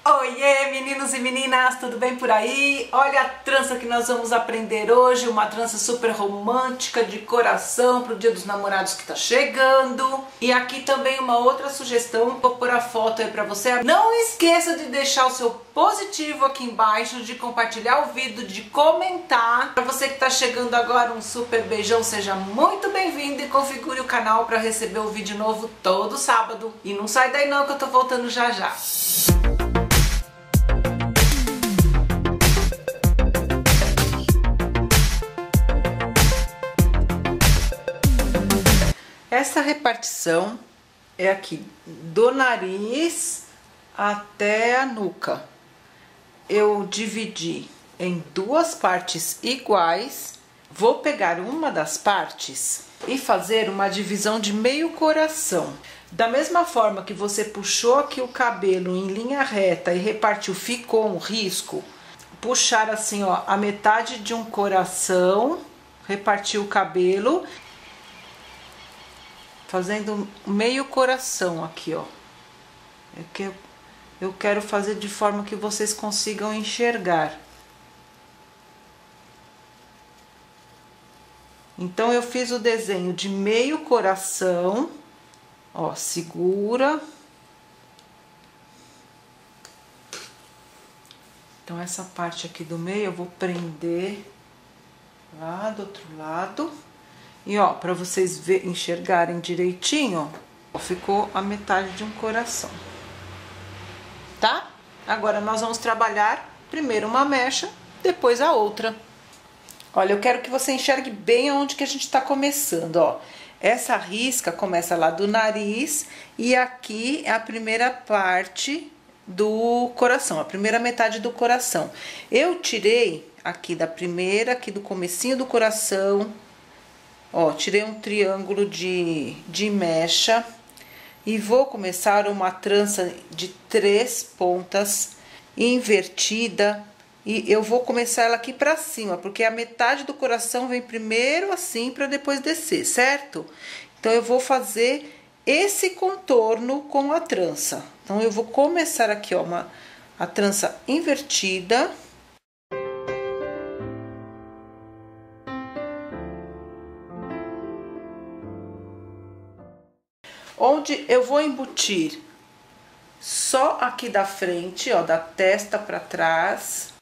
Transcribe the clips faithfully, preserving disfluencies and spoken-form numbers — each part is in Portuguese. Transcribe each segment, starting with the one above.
Oiê, meninos e meninas, tudo bem por aí? Olha a trança que nós vamos aprender hoje, uma trança super romântica de coração para o Dia dos Namorados que tá chegando. E aqui também uma outra sugestão, vou pôr a foto aí para você. Não esqueça de deixar o seu positivo aqui embaixo, de compartilhar o vídeo, de comentar. Para você que tá chegando agora, um super beijão, seja muito bem-vindo e configure o canal para receber o vídeo novo todo sábado. E não sai daí não que eu tô voltando já já. Essa repartição é aqui do nariz até a nuca. Eu dividi em duas partes iguais. Vou pegar uma das partes e fazer uma divisão de meio coração. Da mesma forma que você puxou aqui o cabelo em linha reta e repartiu, ficou um risco, puxar assim, ó, a metade de um coração, repartir o cabelo, fazendo meio coração aqui, ó. É que eu, eu quero fazer de forma que vocês consigam enxergar. Então, eu fiz o desenho de meio coração, ó, segura. Então, essa parte aqui do meio eu vou prender lá do outro lado. E ó, para vocês ver, enxergarem direitinho, ó, ficou a metade de um coração, tá? Agora nós vamos trabalhar primeiro uma mecha, depois a outra. Olha, eu quero que você enxergue bem aonde que a gente tá começando, ó. Essa risca começa lá do nariz e aqui é a primeira parte do coração, a primeira metade do coração. Eu tirei aqui da primeira, aqui do comecinho do coração. Ó, tirei um triângulo de, de mecha e vou começar uma trança de três pontas invertida. E eu vou começar ela aqui pra cima, porque a metade do coração vem primeiro assim pra depois descer, certo? Então, eu vou fazer esse contorno com a trança. Então, eu vou começar aqui, ó, uma, a trança invertida. Onde eu vou embutir só aqui da frente, ó, da testa para trás.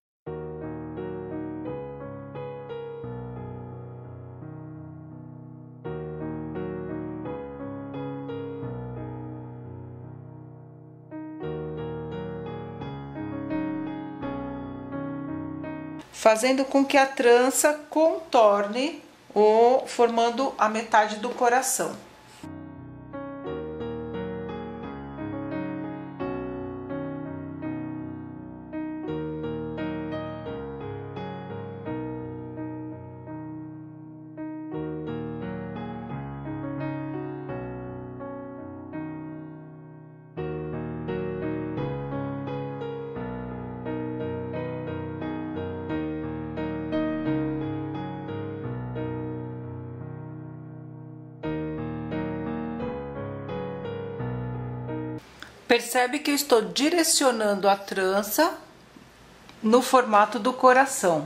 Fazendo com que a trança contorne o formando a metade do coração. Percebe que eu estou direcionando a trança no formato do coração.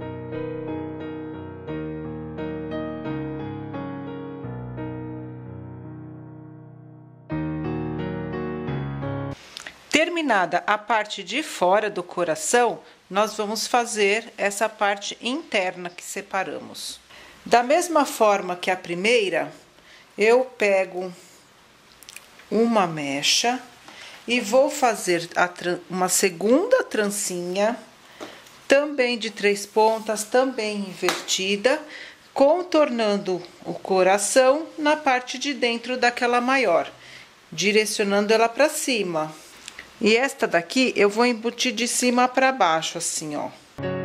Terminada a parte de fora do coração, nós vamos fazer essa parte interna que separamos. Da mesma forma que a primeira, eu pego uma mecha e vou fazer a, uma segunda trancinha, também de três pontas, também invertida, contornando o coração na parte de dentro daquela maior, direcionando ela para cima. E esta daqui eu vou embutir de cima para baixo, assim, ó.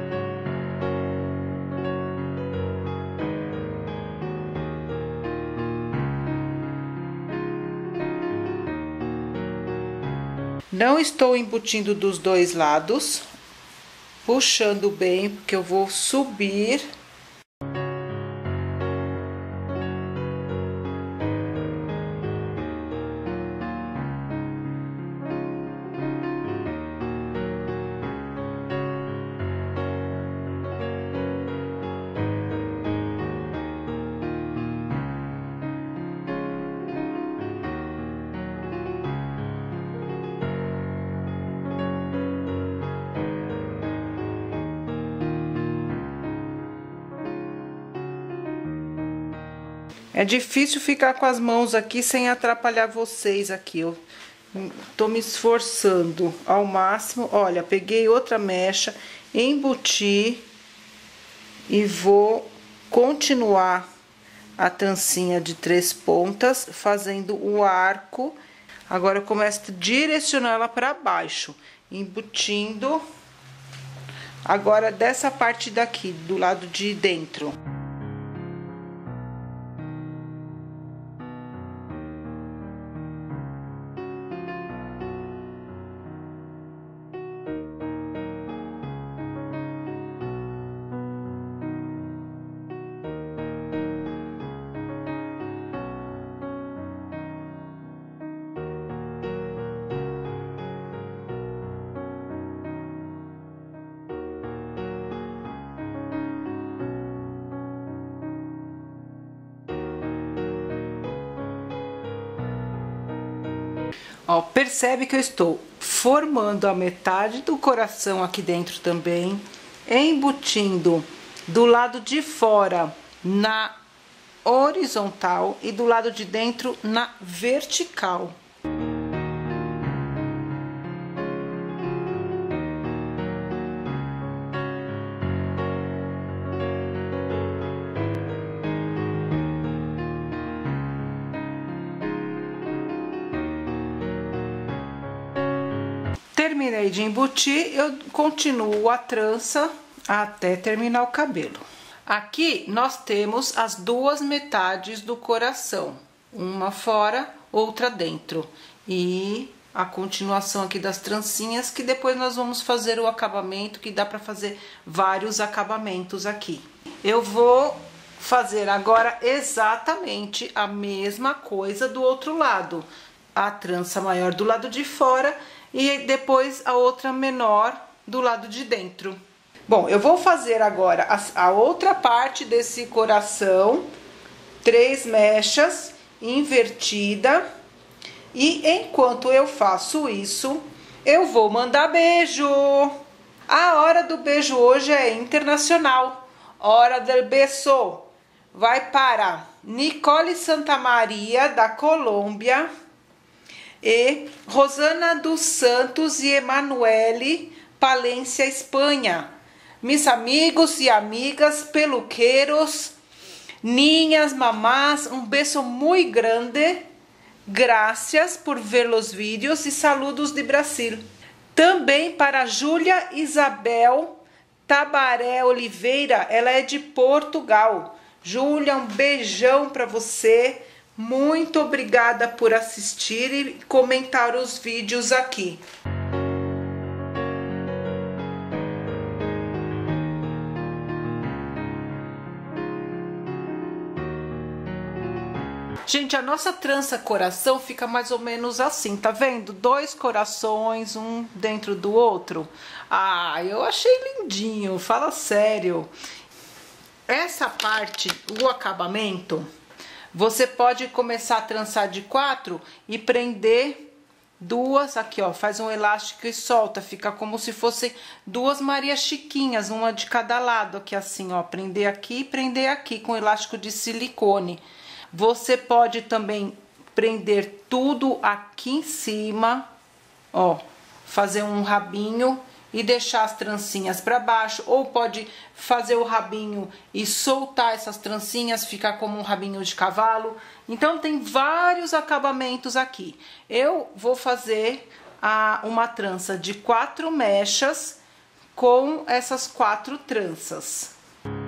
Não estou embutindo dos dois lados, puxando bem, porque eu vou subir. É difícil ficar com as mãos aqui sem atrapalhar vocês aqui. Eu tô me esforçando ao máximo. Olha, peguei outra mecha, embuti e vou continuar a trancinha de três pontas, fazendo o arco. Agora eu começo a direcionar ela para baixo, embutindo. Agora dessa parte daqui, do lado de dentro. Ó, percebe que eu estou formando a metade do coração aqui dentro também, embutindo do lado de fora na horizontal e do lado de dentro na vertical. Terminei de embutir, eu continuo a trança até terminar o cabelo. Aqui nós temos as duas metades do coração, uma fora, outra dentro. E a continuação aqui das trancinhas, que depois nós vamos fazer o acabamento, que dá para fazer vários acabamentos aqui. Eu vou fazer agora exatamente a mesma coisa do outro lado. A trança maior do lado de fora e depois a outra menor do lado de dentro. Bom, eu vou fazer agora a, a outra parte desse coração, três mechas invertida, e enquanto eu faço isso, eu vou mandar beijo. A hora do beijo hoje é internacional. Hora del beso vai para Nicole Santamaria, da Colômbia, e Rosana dos Santos e Emanuele, Palência, Espanha. Mis amigos e amigas peluqueros, niñas, mamás, um beijo muito grande. Gracias por ver os vídeos e saludos de Brasil. Também para Júlia Isabel Tabaré Oliveira, ela é de Portugal. Júlia, um beijão para você. Muito obrigada por assistir e comentar os vídeos aqui. Gente, a nossa trança coração fica mais ou menos assim, tá vendo? Dois corações, um dentro do outro. Ah, eu achei lindinho, fala sério. Essa parte, o acabamento, você pode começar a trançar de quatro e prender duas, aqui ó, faz um elástico e solta, fica como se fossem duas Maria Chiquinhas, uma de cada lado, aqui assim ó, prender aqui e prender aqui com elástico de silicone. Você pode também prender tudo aqui em cima, ó, fazer um rabinho e deixar as trancinhas para baixo, ou pode fazer o rabinho e soltar essas trancinhas, ficar como um rabinho de cavalo. Então tem vários acabamentos aqui. Eu vou fazer a, uma trança de quatro mechas com essas quatro tranças.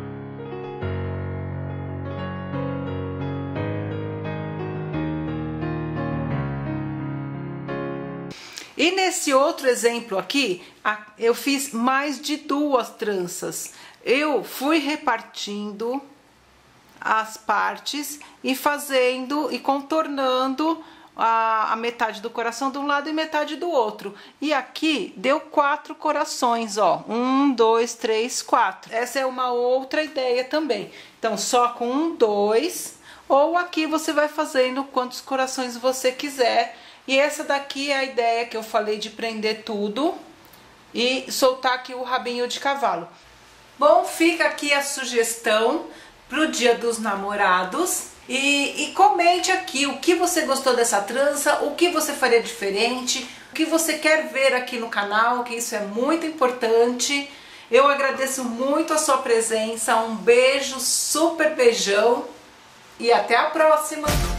E nesse outro exemplo aqui, eu fiz mais de duas tranças. Eu fui repartindo as partes e fazendo e contornando a, a metade do coração de um lado e metade do outro. E aqui deu quatro corações, ó. Um, dois, três, quatro. Essa é uma outra ideia também. Então, só com um, dois, ou aqui você vai fazendo quantos corações você quiser. E essa daqui é a ideia que eu falei de prender tudo e soltar aqui o rabinho de cavalo. Bom, fica aqui a sugestão pro Dia dos Namorados. E, e comente aqui o que você gostou dessa trança, o que você faria diferente, o que você quer ver aqui no canal, que isso é muito importante. Eu agradeço muito a sua presença, um beijo, super beijão e até a próxima!